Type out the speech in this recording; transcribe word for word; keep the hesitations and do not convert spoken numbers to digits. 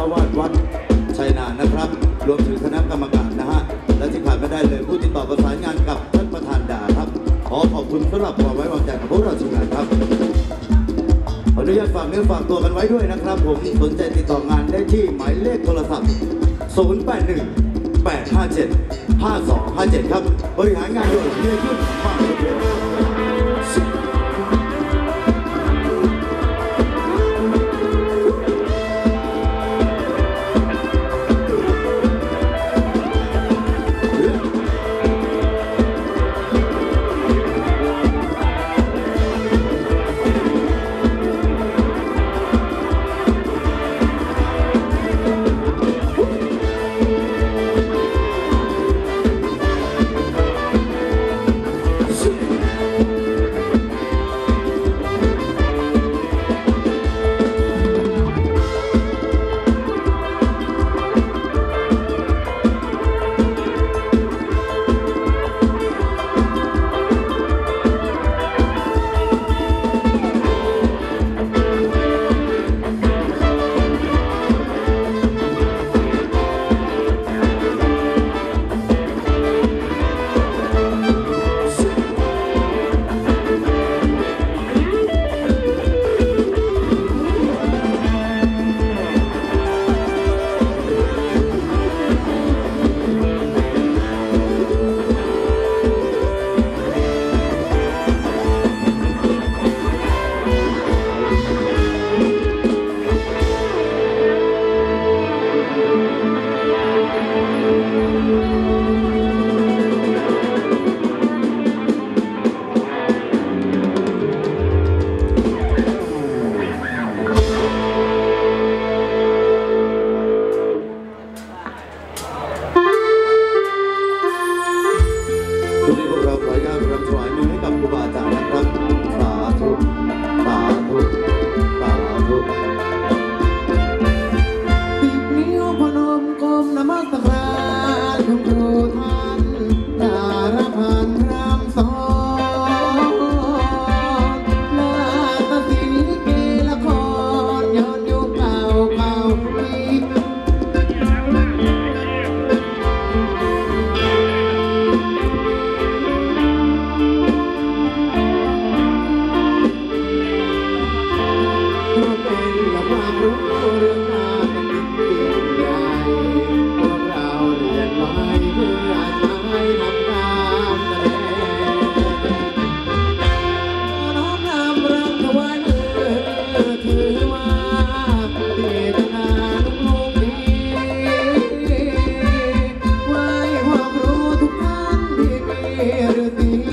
าวาสวัดชัยนานะครับรวมถึงคณะกรรมการนะฮะและที่ขาดไม่ได้เลยผู้ติดต่อประสานงานกับท่านประธานดาครับขอขอบคุณสำหรับความไว้วางใจของพวกเราทีมงานครับขออนุญาตฝากเนื้อฝากตัวกันไว้ด้วยนะครับผมสนใจติดต่องานได้ที่หมายเลขโทรศัพท์ศูนย์ แปด หนึ่ง แปด ห้า เจ็ด ห้า สอง ห้า เจ็ดครับบริหารงานโดยเฮียยุ่นมากเลย Everything